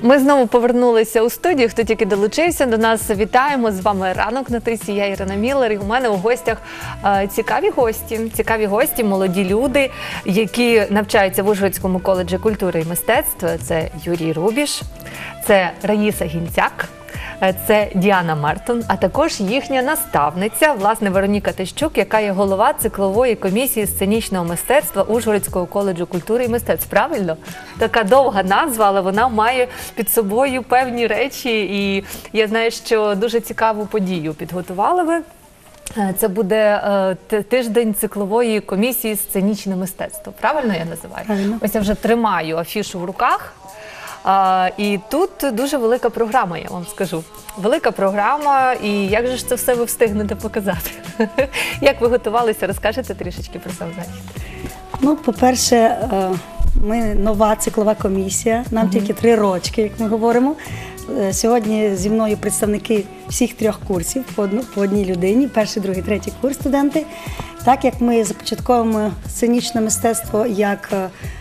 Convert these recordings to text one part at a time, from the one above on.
Ми знову повернулися у студію. Хто тільки долучився до нас, вітаємо. З вами «Ранок на тисі». Я Ірина Міллер. І у мене у гостях цікаві гості, молоді люди, які навчаються в Ужгородському коледжі культури і мистецтв. Це Юрій Рубіш, це Раїса Гінцяк, це Діана Мартон, а також їхня наставниця, власне, Вероніка Тищук, яка є голова циклової комісії сценічного мистецтва Ужгородського коледжу культури і мистецтв. Правильно? Така довга назва, але вона має під собою певні речі. І я знаю, що дуже цікаву подію підготували ви. Це буде тиждень циклової комісії сценічне мистецтво. Правильно я називаю? Правильно. Ось я вже тримаю афішу в руках. І тут дуже велика програма, я вам скажу. Велика програма, і як же ж це все ви встигнете показати? Як ви готувалися? Розкажете трішечки про сам захід? Ну, по-перше, ми нова циклова комісія, нам тільки 3 рочки, як ми говоримо. Сьогодні зі мною представники всіх 3 курсів, по одній людині, перший, другий, третій курс студенти. Так як ми започатковуємо сценічне мистецтво як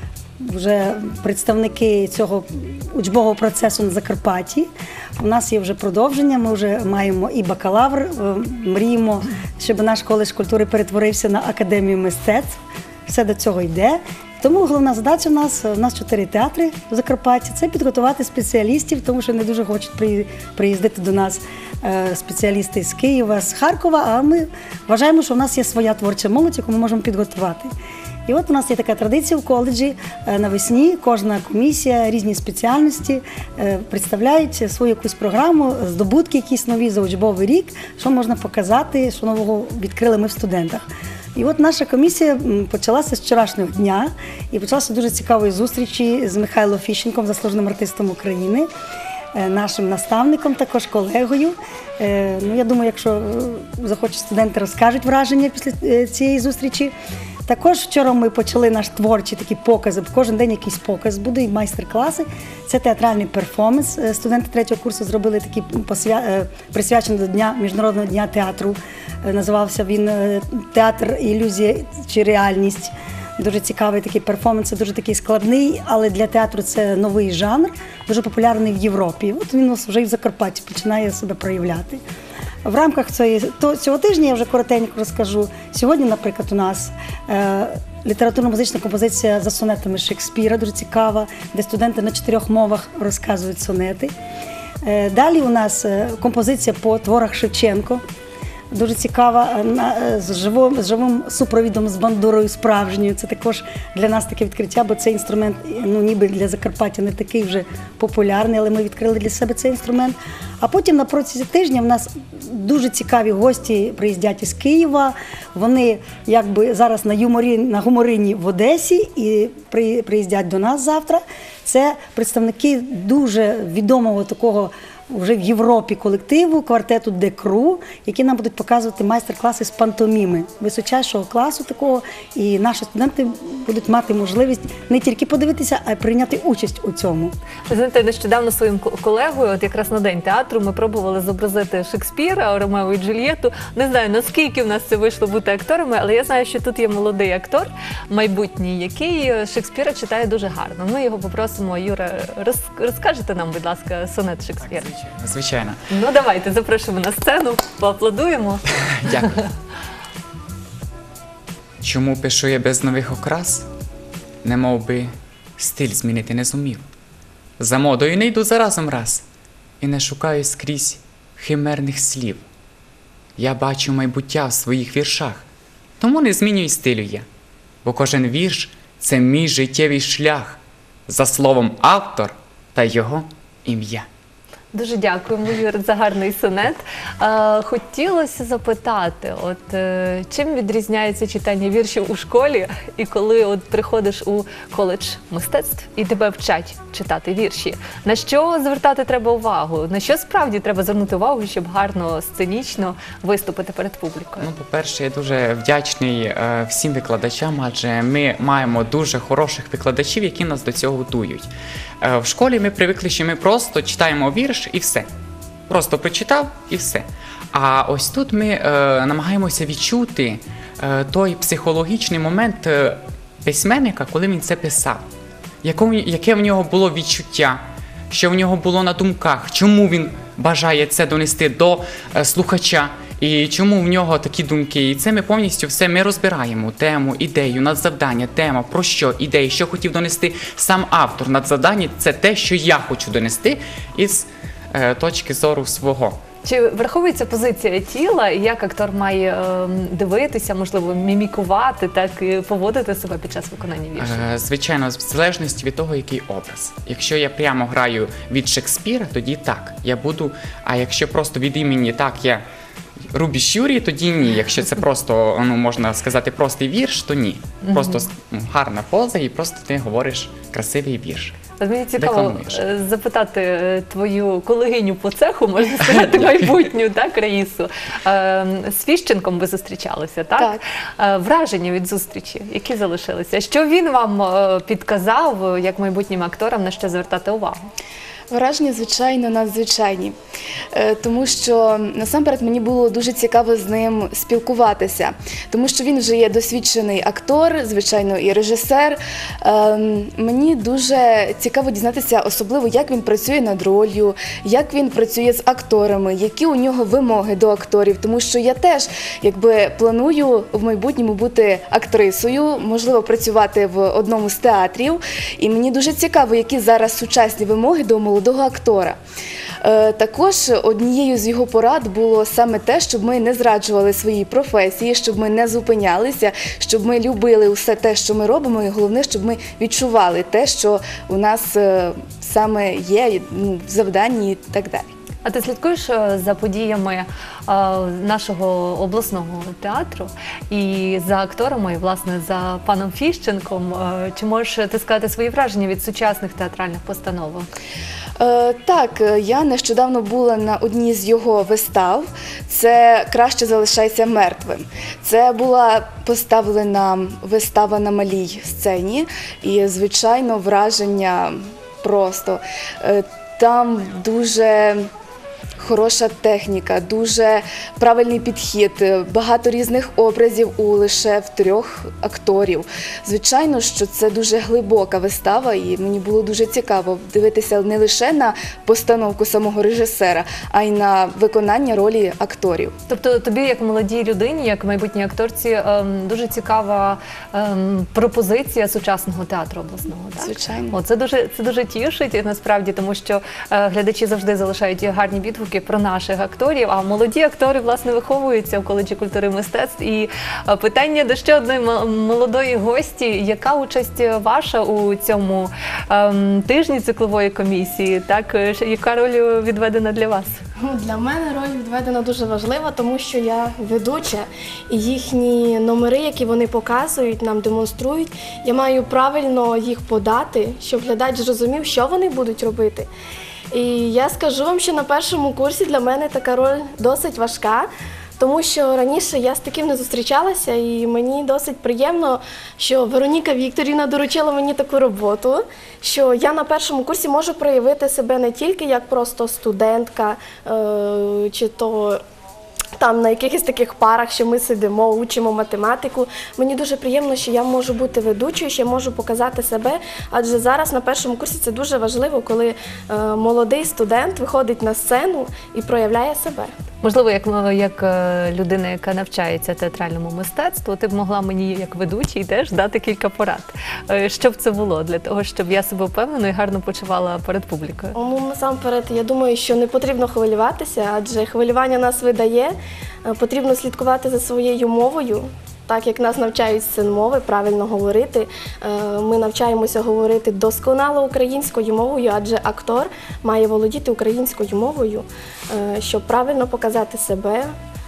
вже представники цього учбового процесу на Закарпатті. У нас є вже продовження, ми вже маємо і бакалавр, мріємо, щоб наш коледж культури перетворився на академію мистецтв. Все до цього йде. Тому головна задача у нас 4 театри в Закарпатті – це підготувати спеціалістів, тому що не дуже хочуть приїздити до нас спеціалісти з Києва, з Харкова, а ми вважаємо, що в нас є своя творча молодь, яку ми можемо підготувати. І от у нас є така традиція в коледжі, навесні кожна комісія, різні спеціальності представляють свою якусь програму, здобутки якісь нові за учбовий рік, що можна показати, що нового відкрили ми в студентах. І от наша комісія почалася з вчорашнього дня і почалася дуже цікавої зустрічі з Михайлом Фіщенком, заслуженим артистом України, нашим наставником, також колегою. Ну, я думаю, якщо захочуть студенти, розкажуть враження після цієї зустрічі. Також вчора ми почали наш творчий такі покази, кожен день якийсь показ буде і майстер-класи. Це театральний перформанс. Студенти 3-го курсу зробили такий присвячений до Дня, Міжнародного дня театру. Називався він «Театр, ілюзія чи реальність». Дуже цікавий такий перформанс, дуже такий складний, але для театру це новий жанр, дуже популярний в Європі. От він вже і в Закарпатті починає себе проявляти. В рамках цього тижня я вже коротенько розкажу. Сьогодні, наприклад, у нас літературно-музична композиція за сонетами Шекспіра, дуже цікава, де студенти на 4 мовах розказують сонети. Далі у нас композиція по творах Шевченко, дуже цікава, з живим супровідом, з бандурою справжньою. Це також для нас таке відкриття, бо цей інструмент, ну, ніби для Закарпаття не такий вже популярний, але ми відкрили для себе цей інструмент. А потім на протязі тижня в нас дуже цікаві гості приїздять із Києва. Вони якби зараз на гуморині в Одесі і приїздять до нас завтра. Це представники дуже відомого такого вже в Європі колективу, квартету «Декру», які нам будуть показувати майстер-класи з пантоміми височайшого класу такого. І наші студенти будуть мати можливість не тільки подивитися, а й прийняти участь у цьому. Ви знаєте, нещодавно своїм колегою, от якраз на День театру, ми пробували зобразити Шекспіра, Ромео і Джульєту. Не знаю, наскільки в нас це вийшло бути акторами, але я знаю, що тут є молодий актор, майбутній, який Шекспіра читає дуже гарно. Ми його попросимо. Юра, розкажете нам, будь ласка, сонет Шекспіра? Звичайно. Ну, давайте, запрошуємо на сцену, поаплодуємо. Дякую. Чому пишу я без нових окрас? Немов би стиль змінити не зумів. За модою не йду заразом раз і не шукаю скрізь химерних слів. Я бачу майбуття в своїх віршах, тому не змінюю стилю я, бо кожен вірш – це мій життєвий шлях, за словом автор та його ім'я. Дуже дякуємо, Юр, за гарний сонет. Хотілося запитати, чим відрізняється читання віршів у школі і коли приходиш у коледж мистецтв і тебе вчать читати вірші? На що звертати треба увагу? На що справді треба звернути увагу, щоб гарно, сценічно виступити перед публікою? Ну, по-перше, я дуже вдячний всім викладачам, адже ми маємо дуже хороших викладачів, які нас до цього готують. В школі ми привикли, що ми просто читаємо вірш і все. Просто прочитав і все. А ось тут ми намагаємося відчути той психологічний момент письменника, коли він це писав. Яке в нього було відчуття, що в нього було на думках, чому він бажає це донести до слухача, і чому в нього такі думки. І це ми повністю все ми розбираємо. Тему, ідею, надзавдання, тема, про що, ідеї, що хотів донести сам автор. Надзавдання – це те, що я хочу донести із точки зору свого. Чи враховується позиція тіла, і як актор має дивитися, можливо, мімікувати, так і поводити себе під час виконання віршу? Звичайно, в залежності від того, який образ. Якщо я прямо граю від Шекспіра, тоді так, я буду, а якщо просто від імені так, я Рубіш Юрій, тоді ні. Якщо це просто, можна сказати, простий вірш, то ні. Просто гарна поза і просто ти говориш красивий вірш. Мені цікаво Декламуєш. запитати твою колегиню по цеху, можна сказати, майбутню, так, Раїсу. З Фіщенком ви зустрічалися, так? Враження від зустрічі, які залишилися? Що він вам підказав, як майбутнім акторам, на що звертати увагу? Враження, звичайно, надзвичайні, тому що насамперед мені було дуже цікаво з ним спілкуватися, тому що він вже є досвідчений актор, звичайно, і режисер. Мені дуже цікаво дізнатися особливо, як він працює над ролью, як він працює з акторами, які у нього вимоги до акторів, тому що я теж планую в майбутньому бути актрисою, можливо, працювати в одному з театрів, і мені дуже цікаво, які зараз сучасні вимоги до молодого актора. Також однією з його порад було саме те, щоб ми не зраджували своїй професії, щоб ми не зупинялися, щоб ми любили все те, що ми робимо, і головне, щоб ми відчували те, що у нас саме є в завданні і так далі. А ти слідкуєш за подіями нашого обласного театру і за акторами, і, власне, за паном Фіщенком? Чи можеш ти сказати свої враження від сучасних театральних постановок? Так, я нещодавно була на одній з його вистав. Це «Краще залишайся мертвим». Це була поставлена вистава на малій сцені і, звичайно, враження просто. Там дуже хороша техніка, дуже правильний підхід, багато різних образів у лише в 3 акторів. Звичайно, що це дуже глибока вистава, і мені було дуже цікаво дивитися не лише на постановку самого режисера, а й на виконання ролі акторів. Тобто тобі, як молодій людині, як майбутній акторці, дуже цікава пропозиція сучасного театру обласного, так? Звичайно. Це дуже тішить, насправді, тому що глядачі завжди залишають гарні відгуки про наших акторів, а молоді актори, власне, виховуються в коледжі культури і мистецтв. І питання до ще одної молодої гості: яка участь ваша у цьому тижні циклової комісії? Так, яка роль відведена для вас? Для мене роль відведена дуже важлива, тому що я ведуча, і їхні номери, які вони показують, нам демонструють, я маю правильно їх подати, щоб глядач зрозумів, що вони будуть робити. І я скажу вам, що на першому курсі для мене така роль досить важка, тому що раніше я з таким не зустрічалася, і мені досить приємно, що Вероніка Вікторівна доручила мені таку роботу, що я на першому курсі можу проявити себе не тільки як просто студентка, чи то там на якихось таких парах, що ми сидимо, учимо математику. Мені дуже приємно, що я можу бути ведучою, що я можу показати себе, адже зараз на першому курсі це дуже важливо, коли молодий студент виходить на сцену і проявляє себе. Можливо, як людина, яка навчається театральному мистецтву, ти б могла мені, як ведучій, теж дати кілька порад. Що б це було для того, щоб я себе впевнено і гарно почувала перед публікою? Ну, насамперед, я думаю, що не потрібно хвилюватися, адже хвилювання нас видає. Потрібно слідкувати за своєю мовою, так як нас навчають сценмови, правильно говорити. Ми навчаємося говорити досконало українською мовою, адже актор має володіти українською мовою, щоб правильно показати себе.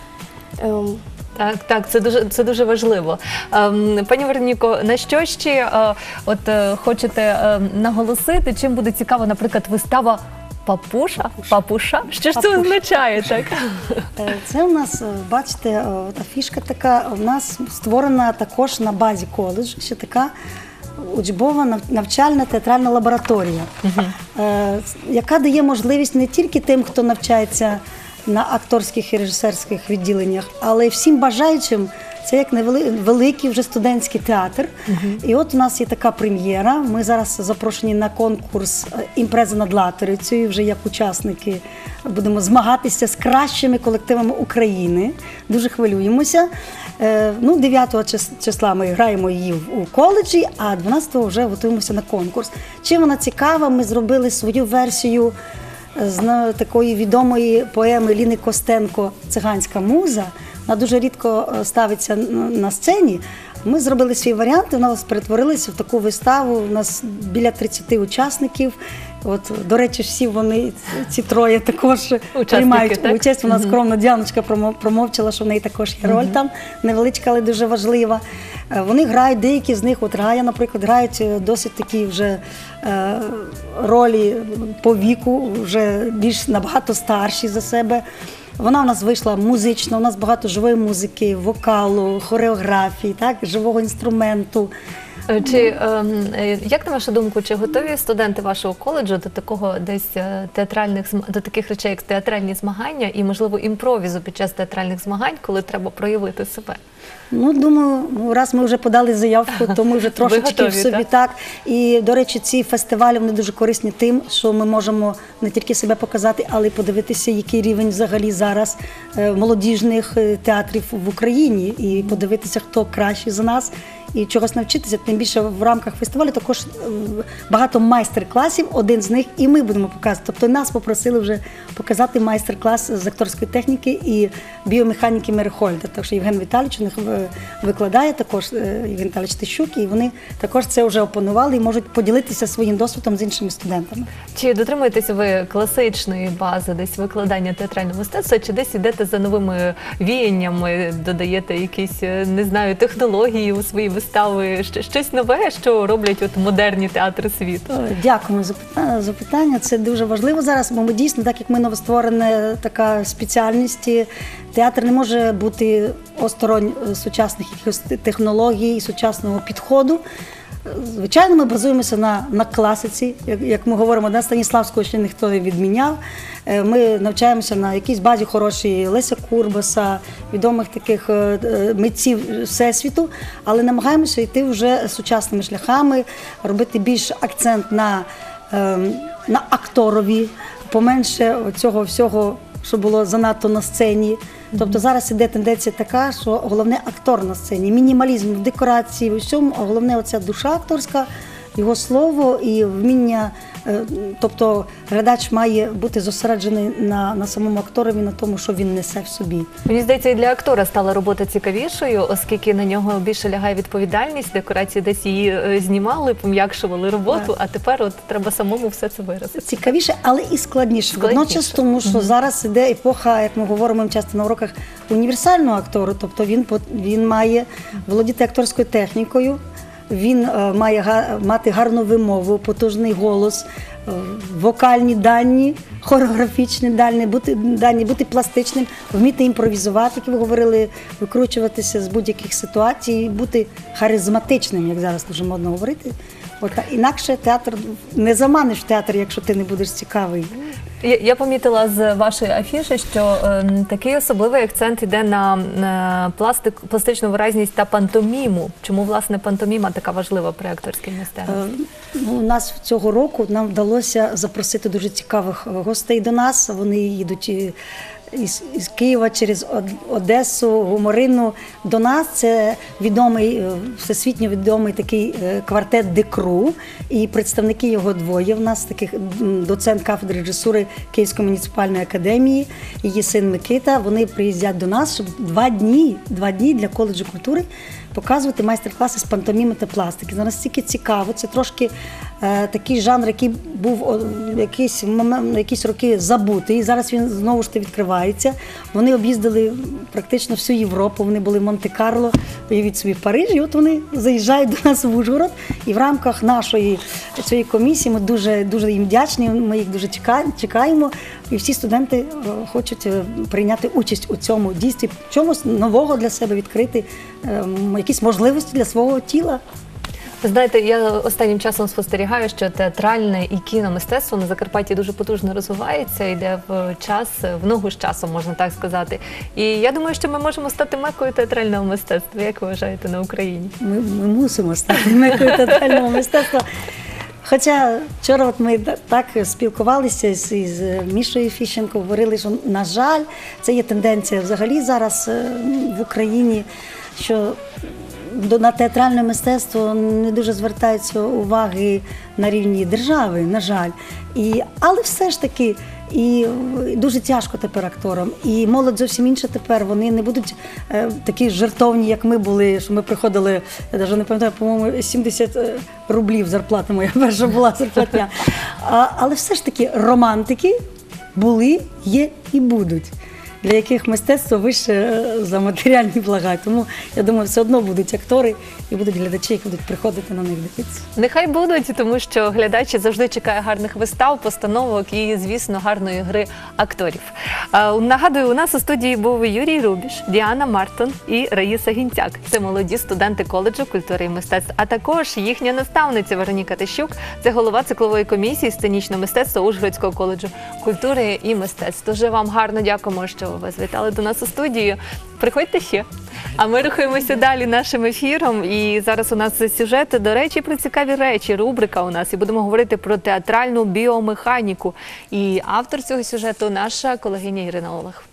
Так, це дуже важливо. Пані Вероніко, на що ще хочете наголосити? Чим буде цікава, наприклад, вистава Папуша? Що ж це означає, так? Це у нас, бачите, афішка така, у нас створена також на базі коледжу, ще така учбова навчальна театральна лабораторія, яка дає можливість не тільки тим, хто навчається на акторських і режисерських відділеннях, але й всім бажаючим Це як великий вже студентський театр. І от у нас є така прем'єра. Ми зараз запрошені на конкурс «Імпреза над Латерицею», вже як учасники будемо змагатися з кращими колективами України. Дуже хвилюємося. 9 числа ми граємо її у коледжі, а 12-го вже готуємося на конкурс. Чим вона цікава, ми зробили свою версію з такої відомої поеми Ліни Костенко «Циганська муза». Вона дуже рідко ставиться на сцені. Ми зробили свій варіант, і вона перетворилася в таку виставу. У нас біля 30 учасників. От, до речі, всі вони, ці троє також приймають участь. Вона скромно, Діаночка промовчала, що в неї також є роль там, невеличка, але дуже важлива. Вони грають, деякі з них, от Рая, наприклад, грають досить такі вже ролі по віку, вже більш набагато старші за себе. Вона у нас вийшла музична, у нас багато живої музики, вокалу, хореографії, так, живого інструменту. Як на вашу думку, чи готові студенти вашого коледжу до такого десь до таких речей, як театральні змагання і, можливо, імпровізу під час театральних змагань, коли треба проявити себе? Думаю, раз ми вже подали заявку, то ми вже трошечки в собі так. І, до речі, ці фестивалі, вони дуже корисні тим, що ми можемо не тільки себе показати, але й подивитися, який рівень взагалі зараз молодіжних театрів в Україні, і подивитися, хто кращий за нас, і чогось навчитися. Тим більше в рамках фестивалю також багато майстер-класів, один з них і ми будемо показувати. Тобто нас попросили вже показати майстер-клас з акторської техніки і біомеханіки Мерехольда. Так що Євген Віталійович у них викладає також, Євген Віталійович Тищук, і вони також це вже опанували і можуть поділитися своїм досвідом з іншими студентами. Чи дотримуєтеся ви класичної бази десь викладання театрального мистецтва, чи десь йдете за новими віяннями, додаєте якісь, не знаю, технології у свої вистави, щось нове, що роблять от модерні театри світу? Дякуємо за запитання. Це дуже важливо зараз, бо ми дійсно, так як ми новостворена така спеціальність, театр не може бути осторонь сучасних технологій і сучасного підходу. Звичайно, ми базуємося на класиці, як ми говоримо, Станіславського ще ніхто не відміняв. Ми навчаємося на якійсь базі хорошій Леся Курбаса, відомих таких митців Всесвіту, але намагаємося йти вже сучасними шляхами, робити більш акцент на акторові, поменше цього всього, що було занадто на сцені. Тобто зараз іде тенденція така, що головне актор на сцені, мінімалізм в декорації, в усьому, а головне оця душа акторська, його слово і вміння, тобто глядач має бути зосереджений на самому акторові, на тому, що він несе в собі. Мені здається, і для актора стала робота цікавішою, оскільки на нього більше лягає відповідальність, декорації десь її знімали, пом'якшували роботу, а тепер от треба самому все це виразити. Цікавіше, але і складніше. Водночас, тому що зараз іде епоха, як ми говоримо часто на уроках, універсального актору, тобто він має володіти акторською технікою, він має мати гарну вимову, потужний голос, вокальні дані, хореографічні дані, бути пластичним, вміти імпровізувати, як ви говорили, викручуватися з будь-яких ситуацій, бути харизматичним, як зараз дуже модно говорити. Інакше театр не заманиш в театр, якщо ти не будеш цікавий. Я помітила з вашої афіши, що такий особливий акцент йде на пластичну виразність та пантоміму. Чому, власне, пантоміма така важлива при акторській мистецтві? У нас цього року нам вдалося запросити дуже цікавих гостей до нас. Вони їдуть із Києва через Одесу, Гуморину до нас. Це відомий, всесвітньо відомий такий квартет «Декру», і представники його двоє. У нас таких доцент кафедри режисури Київської муніципальної академії, її син Микита. Вони приїздять до нас, щоб 2 дні для коледжу культури показувати майстер-класи з пантоміми та пластики. Це настільки цікаво, це трошки такий жанр, який був якісь роки забутий, і зараз він знову ж таки відкривається. Вони об'їздили практично всю Європу, вони були в Монте-Карло, уявіть собі, в Парижі, і от вони заїжджають до нас в Ужгород, і в рамках нашої цієї комісії ми дуже їм вдячні, ми їх дуже чекаємо, і всі студенти хочуть прийняти участь у цьому дійстві, чомусь нового для себе відкрити, якісь можливості для свого тіла. Ви знаєте, я останнім часом спостерігаю, що театральне і кіномистецтво на Закарпатті дуже потужно розвивається, йде в ногу з часом, можна так сказати. І я думаю, що ми можемо стати мекою театрального мистецтва. Як ви вважаєте, на Україні? Ми мусимо стати мекою театрального мистецтва. Хоча вчора от ми так спілкувалися з Мішою Фіщенко, говорили, що, на жаль, це є тенденція взагалі зараз в Україні, що на театральне мистецтво не дуже звертаються уваги на рівні держави, на жаль. Але все ж таки, і дуже тяжко тепер акторам. І молодь зовсім інша тепер, вони не будуть такі жертовні, як ми були, що ми приходили, я навіть не пам'ятаю, по-моєму, 70 рублів зарплата моя перша була зарплатня. Але все ж таки романтики були, є і будуть, для яких мистецтво вище за матеріальні блага. Тому, я думаю, все одно будуть актори і будуть глядачі, які будуть приходити на них дивитися. Нехай будуть, тому що глядачі завжди чекає гарних вистав, постановок і, звісно, гарної гри акторів. Нагадую, у нас у студії був Юрій Рубіш, Діана Мартон і Раїса Гінцяк. Це молоді студенти коледжу культури і мистецтв, а також їхня наставниця Вероніка Тищук. Це голова циклової комісії сценічного мистецтва Ужгородського коледжу культури і мистецтв. Дуже вам гарно дякуємо, що ви завітали до нас у студію. Приходьте ще. А ми рухаємося далі нашим ефіром. І зараз у нас сюжет, до речі, про цікаві речі, рубрика у нас. І будемо говорити про театральну біомеханіку. І автор цього сюжету – наша колегиня Ірина Олег.